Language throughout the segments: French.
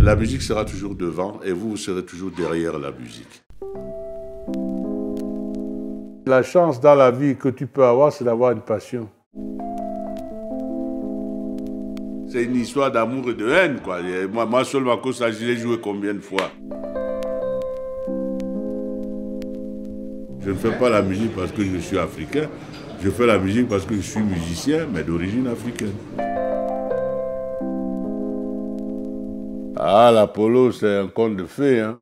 La musique sera toujours devant et vous serez toujours derrière la musique. La chance dans la vie que tu peux avoir, c'est d'avoir une passion. C'est une histoire d'amour et de haine, quoi. Et moi seulement, comme ça, je l'ai joué combien de fois? Je ne fais pas la musique parce que je suis africain. Je fais la musique parce que je suis musicien, mais d'origine africaine. Ah, l'Apollo, c'est un conte de fées, hein.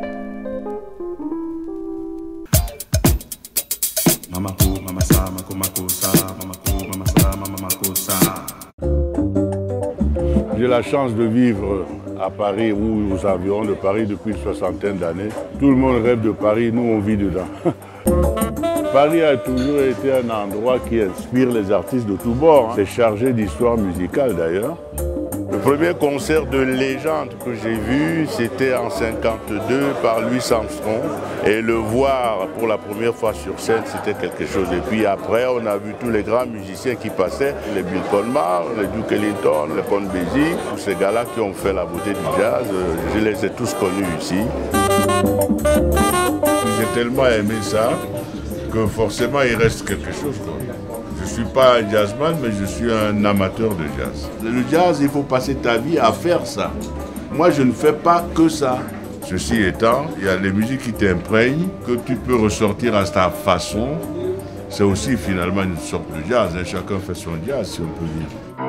J'ai la chance de vivre à Paris ou aux environs de Paris depuis une soixantaine d'années. Tout le monde rêve de Paris, nous on vit dedans. Paris a toujours été un endroit qui inspire les artistes de tous bords. C'est chargé d'histoire musicale d'ailleurs. Le premier concert de légende que j'ai vu, c'était en 1952 par Louis Armstrong. Et le voir pour la première fois sur scène, c'était quelque chose. Et puis après, on a vu tous les grands musiciens qui passaient, les Bill Conmar, les Duke Ellington, les Count Basie, tous ces gars-là qui ont fait la beauté du jazz. Je les ai tous connus ici. J'ai tellement aimé ça que forcément il reste quelque chose, quoi. Je ne suis pas un jazzman, mais je suis un amateur de jazz. Le jazz, il faut passer ta vie à faire ça. Moi, je ne fais pas que ça. Ceci étant, il y a les musiques qui t'imprègnent, que tu peux ressortir à ta façon. C'est aussi finalement une sorte de jazz, hein. Chacun fait son jazz, si on peut dire.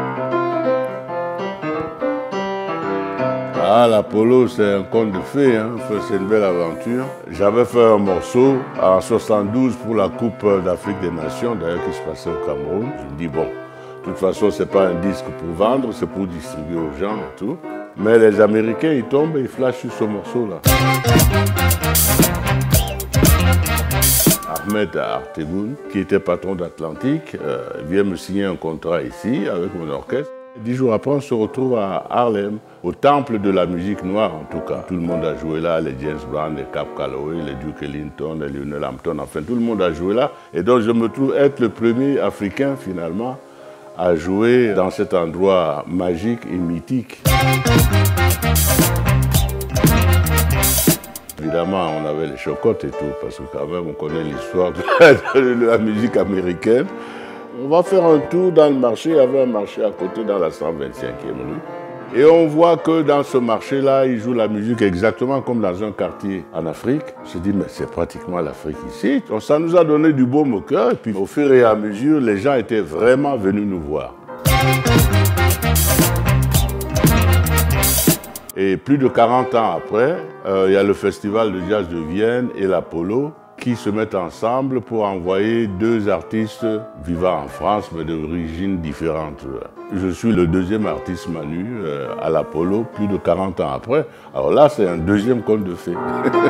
Ah, l'Apollo, c'est un conte de fées, hein. C'est une belle aventure. J'avais fait un morceau en 72 pour la Coupe d'Afrique des Nations, d'ailleurs qui se passait au Cameroun. Je me dis, bon, de toute façon, c'est pas un disque pour vendre, c'est pour distribuer aux gens et tout. Mais les Américains, ils tombent et ils flashent sur ce morceau-là. Ahmed Artegoun, qui était patron d'Atlantique, vient me signer un contrat ici avec mon orchestre. 10 jours après, on se retrouve à Harlem, au temple de la musique noire en tout cas. Tout le monde a joué là, les James Brown, les Cab Calloway, les Duke Ellington, les Lionel Hampton, enfin tout le monde a joué là. Et donc je me trouve être le premier Africain finalement à jouer dans cet endroit magique et mythique. Évidemment, on avait les chocottes et tout, parce que quand même on connaît l'histoire de la musique américaine. On va faire un tour dans le marché, il y avait un marché à côté dans la 125e rue. Et on voit que dans ce marché-là, ils jouent la musique exactement comme dans un quartier en Afrique. On se dit, mais c'est pratiquement l'Afrique ici. Donc, ça nous a donné du baume au cœur. Et puis au fur et à mesure, les gens étaient vraiment venus nous voir. Et plus de 40 ans après, il y a le Festival de jazz de Vienne et l'Apollo qui se mettent ensemble pour envoyer 2 artistes vivant en France, mais d'origines différentes. Je suis le deuxième artiste Manu à l'Apollo, plus de 40 ans après. Alors là, c'est un deuxième conte de fées.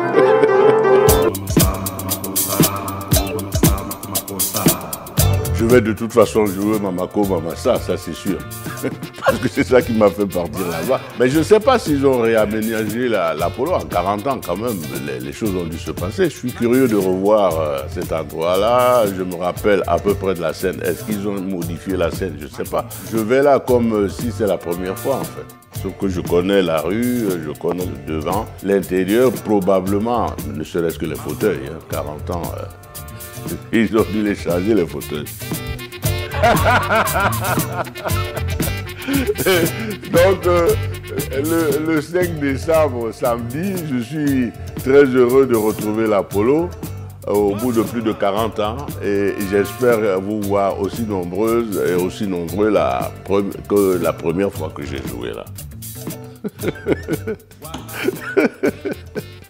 Je vais de toute façon jouer Mamako Mamassa, ça c'est sûr. Parce que c'est ça qui m'a fait partir là-bas. Mais je ne sais pas s'ils ont réaménagé l'Apollo. En 40 ans, quand même, les choses ont dû se passer. Je suis curieux de revoir cet endroit-là. Je me rappelle à peu près de la scène. Est-ce qu'ils ont modifié la scène? Je ne sais pas. Je vais là comme si c'est la première fois, en fait. Sauf que je connais la rue, je connais le devant. L'intérieur, probablement, ne serait-ce que les fauteuils. 40 ans, ils ont dû les changer, les fauteuils. Donc, le 5 décembre, samedi, je suis très heureux de retrouver l'Apollo au bout de plus de 40 ans et j'espère vous voir aussi nombreuses et aussi nombreux que la première fois que j'ai joué là.